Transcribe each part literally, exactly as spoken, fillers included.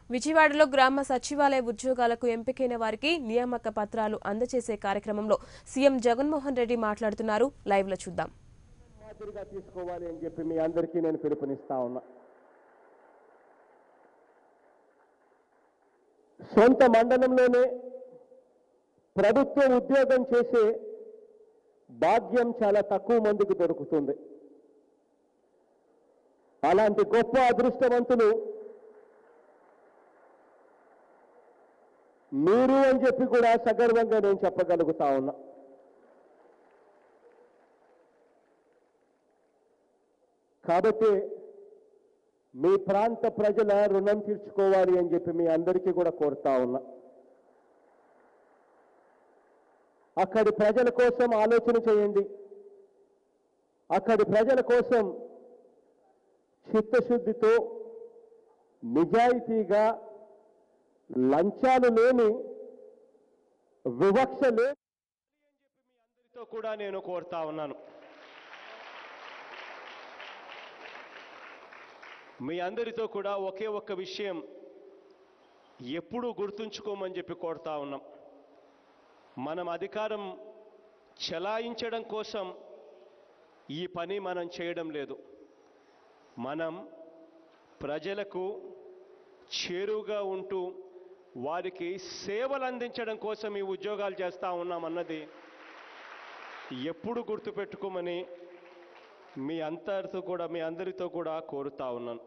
విజయవాడలో గ్రామ సచివాలయ ఉద్యోగాలకు ఎంపికైన వారికి నియామక పత్రాలు అందజేసే కార్యక్రమంలో సీఎం జగన్మోహన్ రెడ్డి మాట్లాడుతున్నారు. లైవ్ లో చూద్దాం. మాదిరిగా తీసుకోవాలి అని చెప్పి మీ అందరికీ నేను పిలుపునిస్తా ఉన్నా. సొంత మండలంలోనే ప్రభుత్వ ఉద్యోగం చేసే భాగ్యం చాలా తక్కువ మందికి దొరుకుతుంది. అలాంటి గొప్ప అదృష్టవంతులు మీరు అని చెప్పి కూడా సగర్వంగా నేను చెప్పగలుగుతా ఉన్నా. కాబట్టి మీ ప్రాంత ప్రజల రుణం తీర్చుకోవాలి అని చెప్పి మీ అందరికీ కూడా కోరుతా ఉన్నా. అక్కడి ప్రజల కోసం ఆలోచన చేయండి. అక్కడి ప్రజల కోసం చిత్తశుద్ధితో నిజాయితీగా లంచాలు లేని వివక్ష లేని అని చెప్పి మీ అందరితో కూడా నేను కోరుతా ఉన్నాను. మీ అందరితో కూడా ఒకే ఒక్క విషయం ఎప్పుడూ గుర్తుంచుకోమని చెప్పి కోరుతా ఉన్నాం. మనం అధికారం చెలాయించడం కోసం ఈ పని మనం చేయడం లేదు. మనం ప్రజలకు చేరువుగా ఉంటూ వారికి సేవలు అందించడం కోసం ఈ ఉద్యోగాలు చేస్తూ ఉన్నామన్నది ఎప్పుడు గుర్తుపెట్టుకోమని మీ అందరితో కూడా మీ అందరితో కూడా కోరుతా ఉన్నాను.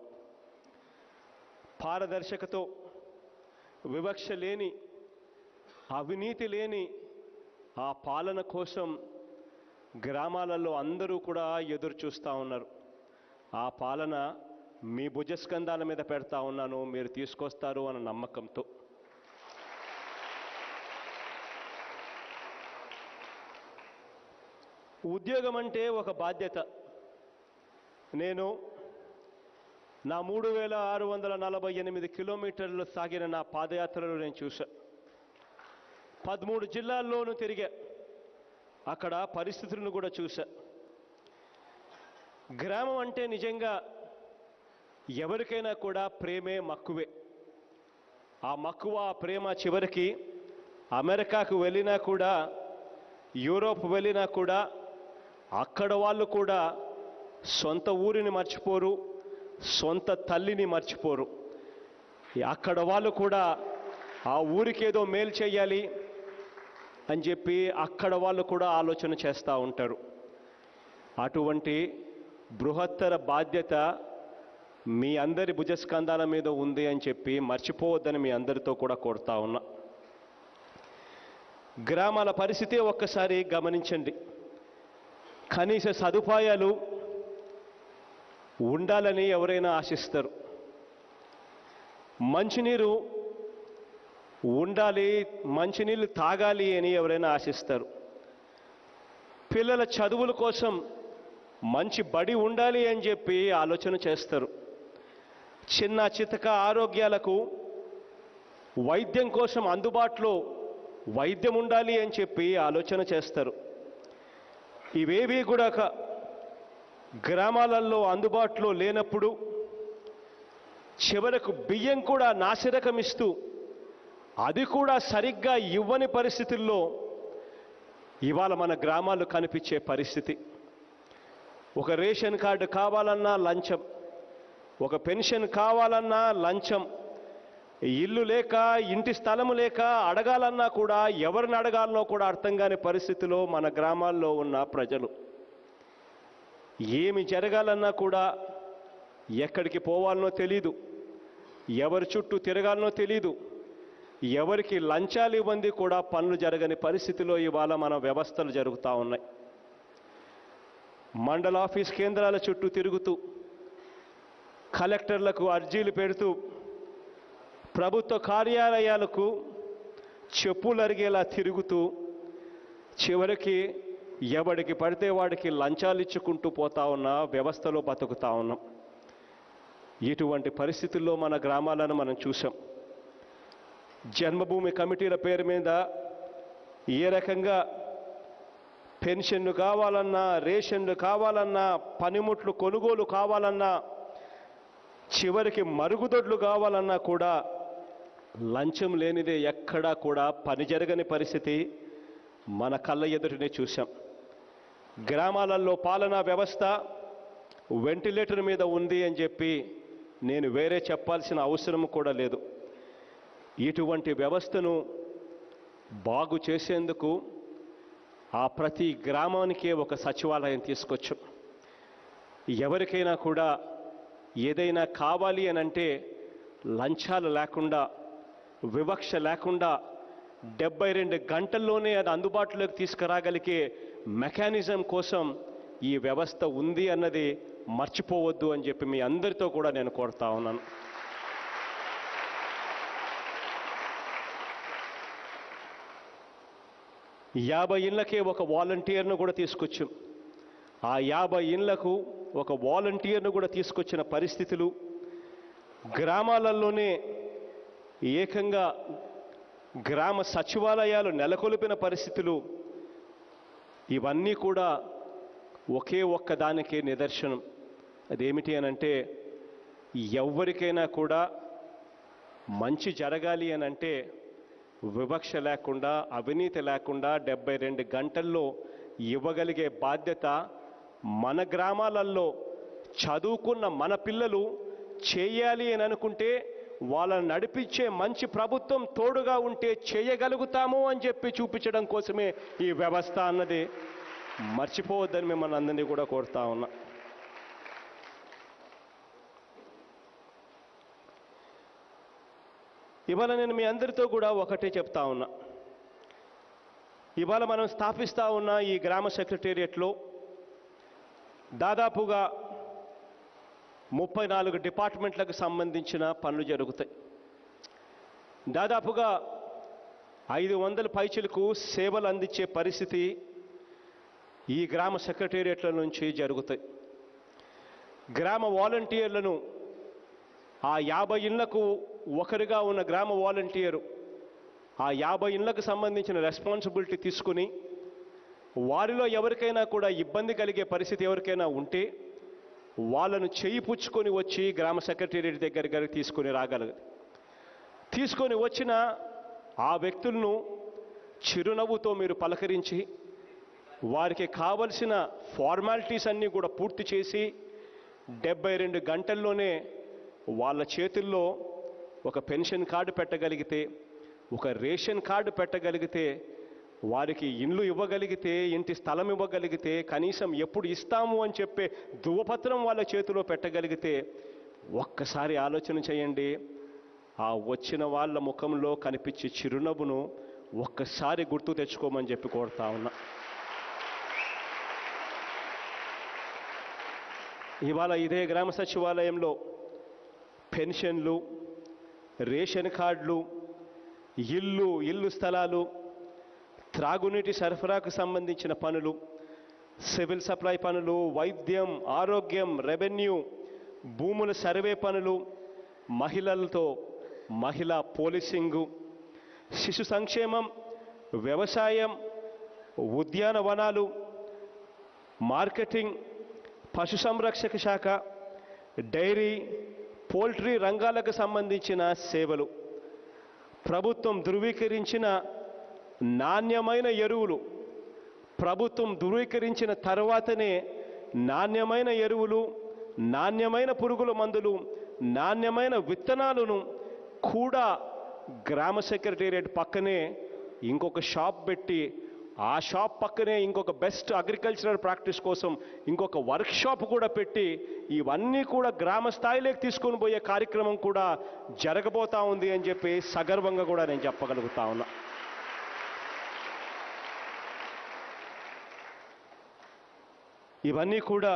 పారదర్శకతో వివక్ష లేని అవినీతి లేని ఆ పాలన కోసం గ్రామాలలో అందరూ కూడా ఎదురు చూస్తూ ఉన్నారు. ఆ పాలన మీ భుజస్కంధాల మీద పెడతా ఉన్నాను, మీరు తీసుకొస్తారు అన్న నమ్మకంతో. ఉద్యోగం అంటే ఒక బాధ్యత. నేను నా మూడు వేల ఆరు వందల నలభై ఎనిమిది కిలోమీటర్లు సాగిన నా పాదయాత్రలో నేను చూసా. పదమూడు జిల్లాల్లోనూ తిరిగా. అక్కడ పరిస్థితులను కూడా చూసా. గ్రామం అంటే నిజంగా ఎవరికైనా కూడా ప్రేమే మక్కువే. ఆ మక్కువ ఆ ప్రేమ చివరికి అమెరికాకు వెళ్ళినా కూడా యూరోప్ వెళ్ళినా కూడా అక్కడ వాళ్ళు కూడా సొంత ఊరిని మర్చిపోరు, సొంత తల్లిని మర్చిపోరు. అక్కడ వాళ్ళు కూడా ఆ ఊరికి ఏదో మేలు చేయాలి అని చెప్పి అక్కడ వాళ్ళు కూడా ఆలోచన చేస్తూ ఉంటారు. అటువంటి బృహత్తర బాధ్యత మీ అందరి భుజస్కంధాల మీద ఉంది అని చెప్పి మర్చిపోవద్దని మీ అందరితో కూడా కోరుతా ఉన్నా. గ్రామాల పరిస్థితి ఒక్కసారి గమనించండి. కనీస సదుపాయాలు ఉండాలని ఎవరైనా ఆశిస్తారు. మంచినీరు ఉండాలి, మంచినీళ్ళు తాగాలి అని ఎవరైనా ఆశిస్తారు. పిల్లల చదువుల కోసం మంచి బడి ఉండాలి అని చెప్పి ఆలోచన చేస్తారు. చిన్న చితక ఆరోగ్యాలకు వైద్యం కోసం అందుబాటులో వైద్యం ఉండాలి అని చెప్పి ఆలోచన చేస్తారు. ఇవేవి కూడా గ్రామాలలో అందుబాటులో లేనప్పుడు చివరకు బియ్యం కూడా నాసిరకం ఇస్తూ అది కూడా సరిగ్గా ఇవ్వని పరిస్థితుల్లో ఇవాళ మన గ్రామాలు కనిపించే పరిస్థితి. ఒక రేషన్ కార్డు కావాలన్నా లంచం, ఒక పెన్షన్ కావాలన్నా లంచం, ఇల్లు లేక ఇంటి స్థలము లేక అడగాలన్నా కూడా ఎవరిని అడగాలనో కూడా అర్థం కాని పరిస్థితిలో మన గ్రామాల్లో ఉన్న ప్రజలు. ఏమి జరగాలన్నా కూడా ఎక్కడికి పోవాలనో తెలీదు, ఎవరి చుట్టూ తిరగాలనో తెలీదు, ఎవరికి లంచాలు ఇవ్వండి కూడా పనులు జరగని పరిస్థితిలో ఇవాళ మన వ్యవస్థలు జరుగుతూ ఉన్నాయి. మండల ఆఫీస్ కేంద్రాల చుట్టూ తిరుగుతూ కలెక్టర్లకు అర్జీలు పెడుతూ ప్రభుత్వ కార్యాలయాలకు చెప్పులు అరిగేలా తిరుగుతూ చివరికి ఎవడికి పడితే వాడికి లంచాలు ఇచ్చుకుంటూ పోతా ఉన్న వ్యవస్థలో బతుకుతా ఉన్నాం. ఇటువంటి పరిస్థితుల్లో మన గ్రామాలను మనం చూసాం. జన్మభూమి కమిటీల పేరు మీద ఏ రకంగా పెన్షన్లు కావాలన్నా, రేషన్లు కావాలన్నా, పనిముట్లు కొనుగోలు కావాలన్నా, చివరికి మరుగుదొడ్లు కావాలన్నా కూడా లంచం లేనిదే ఎక్కడా కూడా పని జరగని పరిస్థితి మన కళ్ళ ఎదుటనే చూశాం. గ్రామాలలో పాలనా వ్యవస్థ వెంటిలేటర్ మీద ఉంది అని చెప్పి నేను వేరే చెప్పాల్సిన అవసరం కూడా లేదు. ఇటువంటి వ్యవస్థను బాగు చేసేందుకు ఆ ప్రతి గ్రామానికే ఒక సచివాలయం తీసుకొచ్చు. ఎవరికైనా కూడా ఏదైనా కావాలి అని అంటే లంచాలు లేకుండా, వివక్ష లేకుండా డెబ్బై రెండు గంటల్లోనే అది అందుబాటులోకి తీసుకురాగలిగే మెకానిజం కోసం ఈ వ్యవస్థ ఉంది అన్నది మర్చిపోవద్దు అని చెప్పి మీ అందరితో కూడా నేను కోరుతా ఉన్నాను. యాభై ఇళ్ళకే ఒక వాలంటీర్ను కూడా తీసుకొచ్చాం. ఆ యాభై ఇళ్లకు ఒక వాలంటీర్ను కూడా తీసుకొచ్చిన పరిస్థితులు, గ్రామాలలోనే ఏకంగా గ్రామ సచివాలయాలు నెలకొల్పిన పరిస్థితులు, ఇవన్నీ కూడా ఒకే ఒక్క దానికే నిదర్శనం. అదేమిటి అనంటే, ఎవరికైనా కూడా మంచి జరగాలి అనంటే వివక్ష లేకుండా, అవినీతి లేకుండా డెబ్బై రెండు గంటల్లో ఇవ్వగలిగే బాధ్యత మన గ్రామాలలో చదువుకున్న మన పిల్లలు చేయాలి అని అనుకుంటే, వాళ్ళని నడిపించే మంచి ప్రభుత్వం తోడుగా ఉంటే చేయగలుగుతాము అని చెప్పి చూపించడం కోసమే ఈ వ్యవస్థ అన్నది మర్చిపోవద్దని మిమ్మల్ని అందరినీ కూడా కోరుతా ఉన్నా. ఇవాళ నేను మీ అందరితో కూడా ఒకటే చెప్తా ఉన్నా. ఇవాళ మనం స్థాపిస్తా ఉన్న ఈ గ్రామ సెక్రటేరియట్లో దాదాపుగా ముప్పై నాలుగు డిపార్ట్మెంట్లకు సంబంధించిన పనులు జరుగుతాయి. దాదాపుగా ఐదు వందల పైచిలకు సేవలు అందించే పరిస్థితి ఈ గ్రామ సెక్రటేరియట్ల నుంచి జరుగుతాయి. గ్రామ వాలంటీర్లను ఆ యాభై ఇళ్లకు ఒకరిగా ఉన్న గ్రామ వాలంటీరు ఆ యాభై ఇళ్లకు సంబంధించిన రెస్పాన్సిబిలిటీ తీసుకుని, వారిలో ఎవరికైనా కూడా ఇబ్బంది కలిగే పరిస్థితి ఎవరికైనా ఉంటే వాళ్ళను చేయి పుచ్చుకొని వచ్చి గ్రామ సెక్రటేరియట్ దగ్గరికి తీసుకొని రాగలదు. తీసుకొని వచ్చిన ఆ వ్యక్తులను చిరునవ్వుతో మీరు పలకరించి వారికి కావలసిన ఫార్మాలిటీస్ అన్నీ కూడా పూర్తి చేసి డెబ్బై రెండు గంటల్లోనే వాళ్ళ చేతుల్లో ఒక పెన్షన్ కార్డు పెట్టగలిగితే, ఒక రేషన్ కార్డు పెట్టగలిగితే, వారికి ఇండ్లు ఇవ్వగలిగితే, ఇంటి స్థలం ఇవ్వగలిగితే, కనీసం ఎప్పుడు ఇస్తాము అని చెప్పే ధృవపత్రం వాళ్ళ చేతిలో పెట్టగలిగితే, ఒక్కసారి ఆలోచన చేయండి. ఆ వచ్చిన వాళ్ళ ముఖంలో కనిపించే చిరునవ్వును ఒక్కసారి గుర్తు తెచ్చుకోమని చెప్పి కోరుతా ఉన్నా. ఇవాళ ఇదే గ్రామ సచివాలయంలో పెన్షన్లు, రేషన్ కార్డులు, ఇల్లు ఇల్లు స్థలాలు, త్రాగునీటి సరఫరాకు సంబంధించిన పనులు, సివిల్ సప్లై పనులు, వైద్యం, ఆరోగ్యం, రెవెన్యూ, భూముల సర్వే పనులు, మహిళలతో మహిళా పోలీసింగు, శిశు సంక్షేమం, వ్యవసాయం, ఉద్యానవనాలు, మార్కెటింగ్, పశు సంరక్షక శాఖ, డైరీ, పోల్ట్రీ రంగాలకు సంబంధించిన సేవలు, ప్రభుత్వం ధృవీకరించిన నాణ్యమైన ఎరువులు, ప్రభుత్వం ధృవీకరించిన తర్వాతనే నాణ్యమైన ఎరువులు, నాణ్యమైన పురుగుల మందులు, నాణ్యమైన విత్తనాలను కూడా గ్రామ సెక్రటేరియట్ పక్కనే ఇంకొక షాప్ పెట్టి, ఆ షాప్ పక్కనే ఇంకొక బెస్ట్ అగ్రికల్చరల్ ప్రాక్టీస్ కోసం ఇంకొక వర్క్షాప్ కూడా పెట్టి, ఇవన్నీ కూడా గ్రామ స్థాయిలోకి తీసుకొని పోయే కార్యక్రమం కూడా జరగబోతా ఉంది అని చెప్పి సగర్వంగా కూడా నేను చెప్పగలుగుతా ఉన్నా. ఇవన్నీ కూడా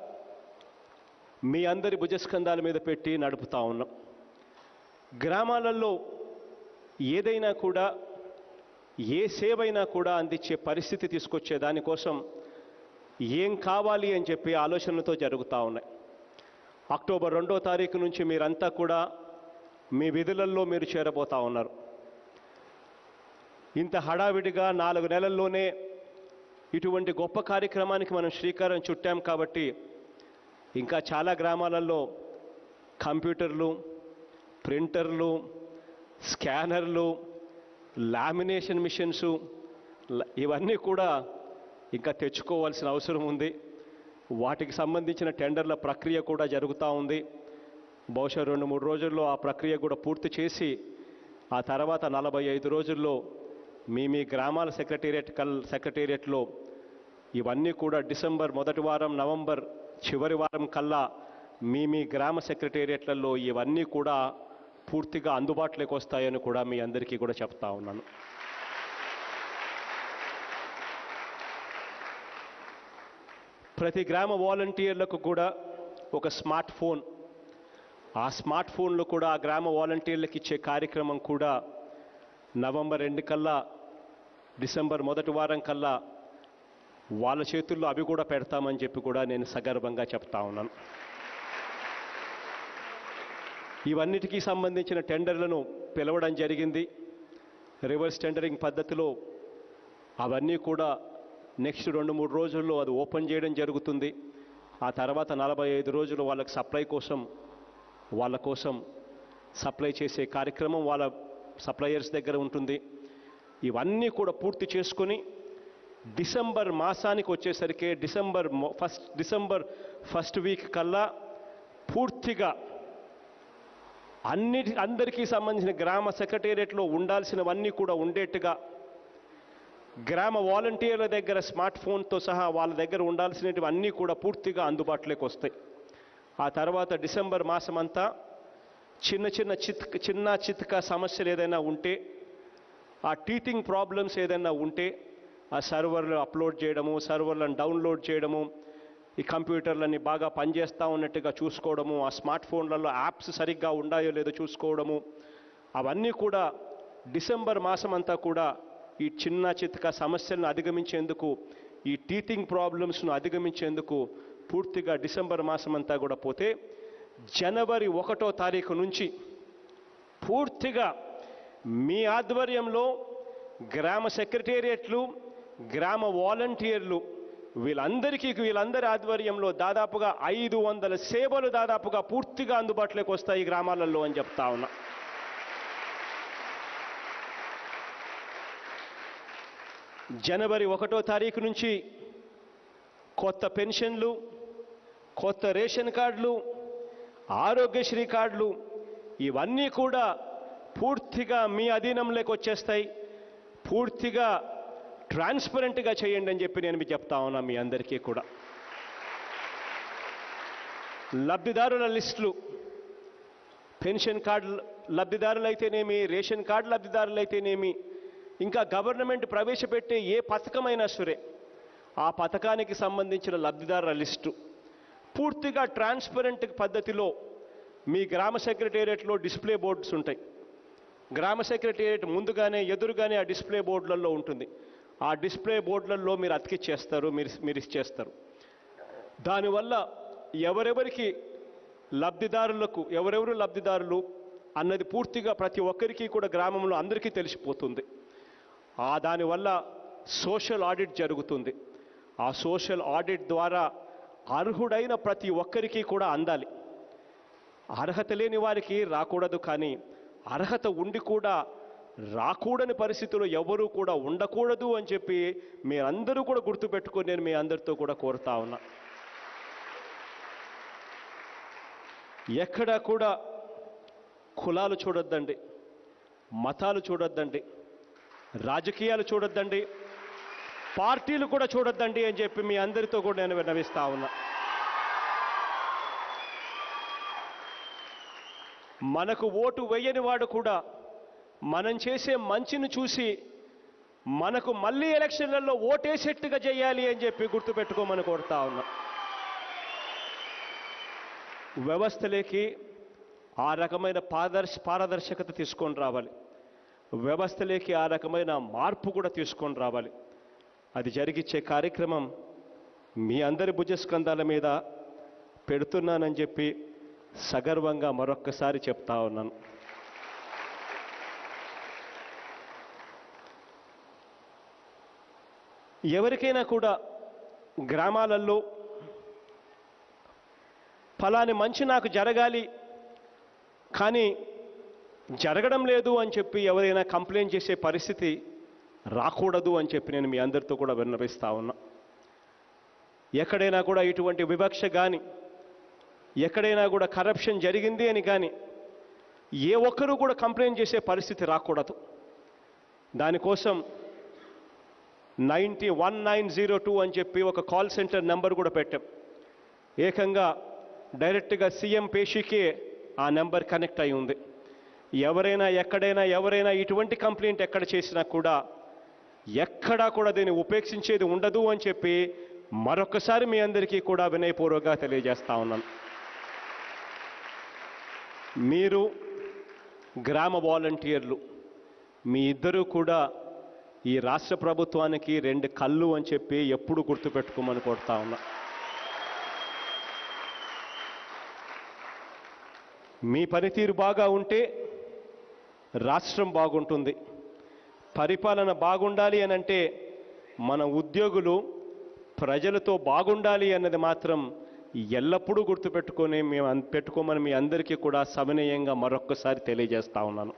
మీ అందరి భుజస్కంధాల మీద పెట్టి నడుపుతా ఉన్నాం. గ్రామాలలో ఏదైనా కూడా, ఏ సేవైనా కూడా అందించే పరిస్థితి తీసుకొచ్చే దానికోసం ఏం కావాలి అని చెప్పి ఆలోచనలతో జరుగుతూ ఉన్నాయి. అక్టోబర్ రెండో తారీఖు నుంచి మీరంతా కూడా మీ విధులలో మీరు చేరబోతా ఉన్నారు. ఇంత హడావిడిగా నాలుగు నెలల్లోనే ఇటువంటి గొప్ప కార్యక్రమానికి మనం శ్రీకారం చుట్టాం కాబట్టి ఇంకా చాలా గ్రామాలలో కంప్యూటర్లు, ప్రింటర్లు, స్కానర్లు, లామినేషన్ మిషన్స్ ఇవన్నీ కూడా ఇంకా తెచ్చుకోవాల్సిన అవసరం ఉంది. వాటికి సంబంధించిన టెండర్ల ప్రక్రియ కూడా జరుగుతూ ఉంది. బహుశా రెండు మూడు రోజుల్లో ఆ ప్రక్రియ కూడా పూర్తి చేసి ఆ తర్వాత నలభై ఐదు రోజుల్లో మీ మీ గ్రామాల సెక్రటేరియట్ కల్ సెక్రటేరియట్లో ఇవన్నీ కూడా డిసెంబర్ మొదటి వారం, నవంబర్ చివరి వారం కల్లా మీ మీ గ్రామ సెక్రటేరియట్లలో ఇవన్నీ కూడా పూర్తిగా అందుబాటులోకి వస్తాయని కూడా మీ అందరికీ కూడా చెప్తా ఉన్నాను. ప్రతి గ్రామ వాలంటీర్లకు కూడా ఒక స్మార్ట్ ఫోన్, ఆ స్మార్ట్ ఫోన్లు కూడా ఆ గ్రామ వాలంటీర్లకు ఇచ్చే కార్యక్రమం కూడా నవంబర్ రెండు కల్లా డిసెంబర్ మొదటి వారం కల్లా వాళ్ళ చేతుల్లో అవి కూడా పెడతామని చెప్పి కూడా నేను సగర్వంగా చెప్తా ఉన్నాను. ఇవన్నిటికీ సంబంధించిన టెండర్లను పిలవడం జరిగింది. రివర్స్ టెండరింగ్ పద్ధతిలో అవన్నీ కూడా నెక్స్ట్ రెండు మూడు రోజుల్లో అది ఓపెన్ చేయడం జరుగుతుంది. ఆ తర్వాత నలభై ఐదు రోజులు వాళ్ళకి సప్లై కోసం వాళ్ళ కోసం సప్లై చేసే కార్యక్రమం వాళ్ళ సప్లయర్స్ దగ్గర ఉంటుంది. ఇవన్నీ కూడా పూర్తి చేసుకొని డిసెంబర్ మాసానికి వచ్చేసరికి December first December first week కల్లా పూర్తిగా అన్నిటి అందరికీ సంబంధించిన గ్రామ సెక్రటేరియట్లో ఉండాల్సినవన్నీ కూడా ఉండేట్టుగా గ్రామ వాలంటీర్ల దగ్గర స్మార్ట్ ఫోన్తో సహా వాళ్ళ దగ్గర ఉండాల్సినవి అన్నీ కూడా పూర్తిగా అందుబాటులోకి వస్తాయి. ఆ తర్వాత డిసెంబర్ మాసం అంతా చిన్న చిన్న చిత్ చిన్న చితక సమస్యలు ఏదైనా ఉంటే, ఆ టీచింగ్ ప్రాబ్లమ్స్ ఏదైనా ఉంటే ఆ సర్వర్లు అప్లోడ్ చేయడము, సర్వర్లను డౌన్లోడ్ చేయడము, ఈ కంప్యూటర్లన్నీ బాగా పనిచేస్తూ ఉన్నట్టుగా చూసుకోవడము, ఆ స్మార్ట్ ఫోన్లలో యాప్స్ సరిగ్గా ఉన్నాయో లేదో చూసుకోవడము, అవన్నీ కూడా డిసెంబర్ మాసం అంతా కూడా ఈ చిన్న చితక సమస్యలను అధిగమించేందుకు, ఈ టీచింగ్ ప్రాబ్లమ్స్ను అధిగమించేందుకు పూర్తిగా డిసెంబర్ మాసం అంతా కూడా పోతే జనవరి ఒకటో తారీఖు నుంచి పూర్తిగా మీ ఆధ్వర్యంలో గ్రామ సెక్రటేరియట్లు, గ్రామ వాలంటీర్లు వీళ్ళందరికీ వీళ్ళందరి ఆధ్వర్యంలో దాదాపుగా ఐదు వందల సేవలు దాదాపుగా పూర్తిగా అందుబాటులోకి వస్తాయి గ్రామాలలో అని చెప్తా ఉన్నా. జనవరి ఒకటో తారీఖు నుంచి కొత్త పెన్షన్లు, కొత్త రేషన్ కార్డులు, ఆరోగ్యశ్రీ కార్డులు ఇవన్నీ కూడా పూర్తిగా మీ అధీనంలోకి వచ్చేస్తాయి. పూర్తిగా ట్రాన్స్పరెంట్గా చేయండి అని చెప్పి నేను మీకు చెప్తా ఉన్నా. మీ అందరికీ కూడా లబ్ధిదారుల లిస్టులు, పెన్షన్ కార్డు లబ్ధిదారులైతేనేమి, రేషన్ కార్డు లబ్ధిదారులైతేనేమి, ఇంకా గవర్నమెంట్ ప్రవేశపెట్టే ఏ పథకమైనా సరే ఆ పథకానికి సంబంధించిన లబ్ధిదారుల లిస్టు పూర్తిగా ట్రాన్స్పరెంట్ పద్ధతిలో మీ గ్రామ సెక్రటేరియట్లో డిస్ప్లే బోర్డ్స్ ఉంటాయి. గ్రామ సెక్రటేరియట్ ముందుగానే ఎదురుగానే ఆ డిస్ప్లే బోర్డులలో ఉంటుంది. ఆ డిస్ప్లే బోర్డులలో మీరు అతికిచ్చేస్తారు, మీరు మీరు ఇచ్చేస్తారు. దానివల్ల ఎవరెవరికి లబ్ధిదారులకు ఎవరెవరు లబ్ధిదారులు అన్నది పూర్తిగా ప్రతి ఒక్కరికి కూడా గ్రామంలో అందరికీ తెలిసిపోతుంది. ఆ దానివల్ల సోషల్ ఆడిట్ జరుగుతుంది. ఆ సోషల్ ఆడిట్ ద్వారా అర్హుడైన ప్రతి ఒక్కరికి కూడా అందాలి. అర్హత లేని వారికి రాకూడదు, కానీ అర్హత ఉండి కూడా రాకూడని పరిస్థితుల్లో ఎవరూ కూడా ఉండకూడదు అని చెప్పి మీరందరూ కూడా గుర్తుపెట్టుకొని నేను మీ అందరితో కూడా కోరుతా ఉన్నా. ఎక్కడా కూడా కులాలు చూడొద్దండి, మతాలు చూడొద్దండి, రాజకీయాలు చూడొద్దండి, పార్టీలు కూడా చూడొద్దండి అని చెప్పి మీ అందరితో కూడా నేను విన్నవిస్తా ఉన్నా. మనకు ఓటు వేయని వాడు కూడా మనం చేసే మంచిని చూసి మనకు మళ్ళీ ఎలక్షన్లలో ఓటేసేట్టుగా చేయాలి అని చెప్పి గుర్తుపెట్టుకోమని కోరుతా ఉన్నా. వ్యవస్థలోకి ఆ రకమైన పారదర్శ పారదర్శకత తీసుకొని రావాలి. వ్యవస్థలోకి ఆ రకమైన మార్పు కూడా తీసుకొని రావాలి. అది జరిగించే కార్యక్రమం మీ అందరి భుజస్కంధాల మీద పెడుతున్నానని చెప్పి సగర్వంగా మరొక్కసారి చెప్తా ఉన్నాను. ఎవరికైనా కూడా గ్రామాలలో ఫలాని మంచి నాకు జరగాలి, కానీ జరగడం లేదు అని చెప్పి ఎవరైనా కంప్లైంట్ చేసే పరిస్థితి రాకూడదు అని చెప్పి నేను మీ అందరితో కూడా విన్నపిస్తా ఉన్నా. ఎక్కడైనా కూడా ఇటువంటి వివక్ష కానీ, ఎక్కడైనా కూడా కరప్షన్ జరిగింది అని కానీ ఏ ఒక్కరూ కూడా కంప్లైంట్ చేసే పరిస్థితి రాకూడదు. దానికోసం ninety one nine zero two అని చెప్పి ఒక కాల్ సెంటర్ నెంబర్ కూడా పెట్టాం. ఏకంగా డైరెక్ట్గా సీఎం పేషీకే ఆ నెంబర్ కనెక్ట్ అయి ఉంది. ఎవరైనా ఎక్కడైనా ఎవరైనా ఇటువంటి కంప్లైంట్ ఎక్కడ చేసినా కూడా ఎక్కడా కూడా దీన్ని ఉపేక్షించేది ఉండదు అని చెప్పి మరొకసారి మీ అందరికీ కూడా వినయపూర్వకంగా తెలియజేస్తా ఉన్నాను. మీరు గ్రామ వాలంటీర్లు మీ ఇద్దరూ కూడా ఈ రాష్ట్ర ప్రభుత్వానికి రెండు కళ్ళు అని చెప్పి ఎప్పుడు గుర్తుపెట్టుకోమని కోరుతా ఉన్నా. మీ పనితీరు బాగా ఉంటే రాష్ట్రం బాగుంటుంది. పరిపాలన బాగుండాలి అని అంటే మన ఉద్యోగులు ప్రజలతో బాగుండాలి అన్నది మాత్రం ఎల్లప్పుడూ గుర్తుపెట్టుకొని మేము పెట్టుకోమని మీ అందరికీ కూడా సవినయంగా మరొక్కసారి తెలియజేస్తా ఉన్నాను.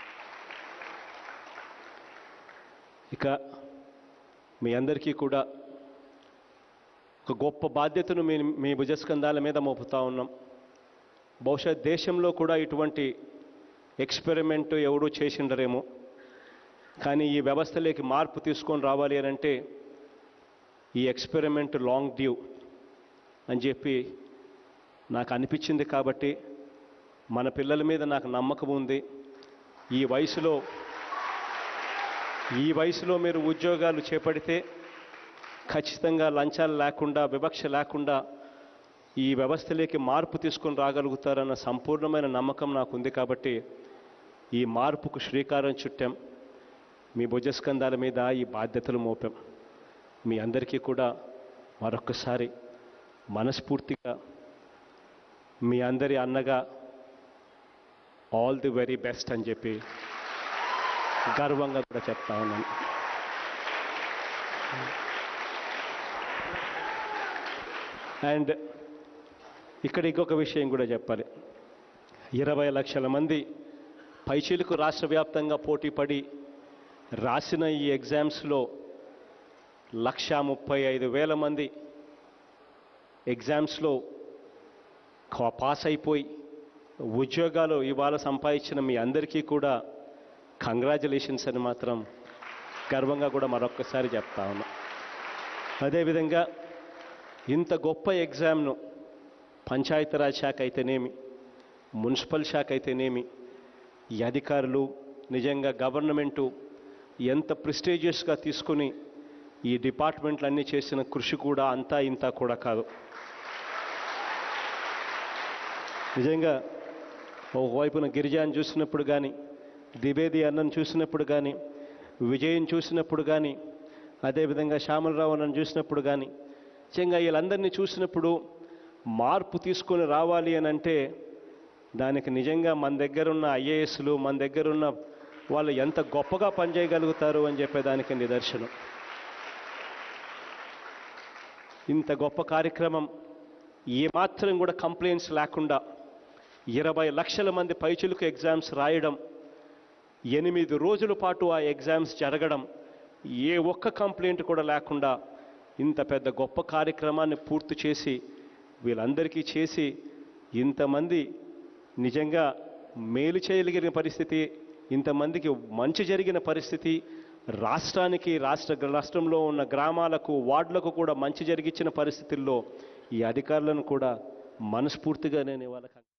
ఇక మీ అందరికీ కూడా ఒక గొప్ప బాధ్యతను మీ మీ భుజస్కంధాల మీద మోపుతా ఉన్నాం. బహుశా దేశంలో కూడా ఇటువంటి ఎక్స్పెరిమెంట్ ఎవడూ చేసిండరేమో, కానీ ఈ వ్యవస్థలోకి మార్పు తీసుకొని రావాలి అని అంటే ఈ ఎక్స్పెరిమెంట్ లాంగ్ డ్యూ అని చెప్పి నాకు అనిపించింది. కాబట్టి మన పిల్లల మీద నాకు నమ్మకం ఉంది. ఈ వయసులో ఈ వయసులో మీరు ఉద్యోగాలు చేపడితే ఖచ్చితంగా లంచాలు లేకుండా, వివక్ష లేకుండా ఈ వ్యవస్థలోకి మార్పు తీసుకొని రాగలుగుతారన్న సంపూర్ణమైన నమ్మకం నాకు ఉంది. కాబట్టి ఈ మార్పుకు శ్రీకారం చుట్టాం. మీ భుజస్కంధాల మీద ఈ బాధ్యతలు మోపాం. మీ అందరికీ కూడా మరొక్కసారి మనస్ఫూర్తిగా మీ అందరి అన్నగా ఆల్ ది వెరీ బెస్ట్ అని చెప్పి గర్వంగా కూడా చెప్తా ఉన్నాను. అండ్ ఇక్కడ ఇంకొక విషయం కూడా చెప్పాలి. ఇరవై లక్షల మంది పైచీలకు రాష్ట్ర వ్యాప్తంగా పోటీ పడి రాసిన ఈ ఎగ్జామ్స్లో లక్షా ముప్పై ఐదు వేల మంది ఎగ్జామ్స్లో పాస్ అయిపోయి ఉద్యోగాలు ఇవాళ సంపాదించిన మీ అందరికీ కూడా కంగ్రాచులేషన్స్ అని మాత్రం గర్వంగా కూడా మరొక్కసారి చెప్తా ఉన్నా. అదేవిధంగా ఇంత గొప్ప ఎగ్జామ్ను పంచాయతీరాజ్ శాఖ అయితేనేమి, మున్సిపల్ శాఖ అయితేనేమి, ఈ అధికారులు నిజంగా గవర్నమెంటు ఎంత ప్రెస్టీజియస్గా తీసుకుని ఈ డిపార్ట్మెంట్లన్నీ చేసిన కృషి కూడా అంతా ఇంత కూడా కాదు. నిజంగా ఒకవైపున గిరిజాని చూసినప్పుడు కానీ, ద్వివేది అన్నను చూసినప్పుడు కానీ, విజయన్ చూసినప్పుడు కానీ, అదేవిధంగా శ్యామలరావు అన్నను చూసినప్పుడు కానీ, నిజంగా వీళ్ళందరినీ చూసినప్పుడు మార్పు తీసుకొని రావాలి అని అంటే దానికి నిజంగా మన దగ్గర ఉన్న ఐఏఎస్లు, మన దగ్గర ఉన్న వాళ్ళు ఎంత గొప్పగా పనిచేయగలుగుతారు అని చెప్పేదానికి నిదర్శనం. ఇంత గొప్ప కార్యక్రమం ఏమాత్రం కూడా కంప్లైంట్స్ లేకుండా ఇరవై లక్షల మంది పైచులకు ఎగ్జామ్స్ రాయడం, ఎనిమిది రోజుల పాటు ఆ ఎగ్జామ్స్ జరగడం, ఏ ఒక్క కంప్లైంట్ కూడా లేకుండా ఇంత పెద్ద గొప్ప కార్యక్రమాన్ని పూర్తి చేసి వీళ్ళందరికీ చేసి ఇంతమంది నిజంగా మేలు చేయగలిగిన పరిస్థితి, ఇంతమందికి మంచి జరిగిన పరిస్థితి, రాష్ట్రానికి రాష్ట్ర రాష్ట్రంలో ఉన్న గ్రామాలకు వార్డులకు కూడా మంచి జరిగించిన పరిస్థితుల్లో ఈ అధికారులను కూడా మనస్ఫూర్తిగా నేను ఇవాళ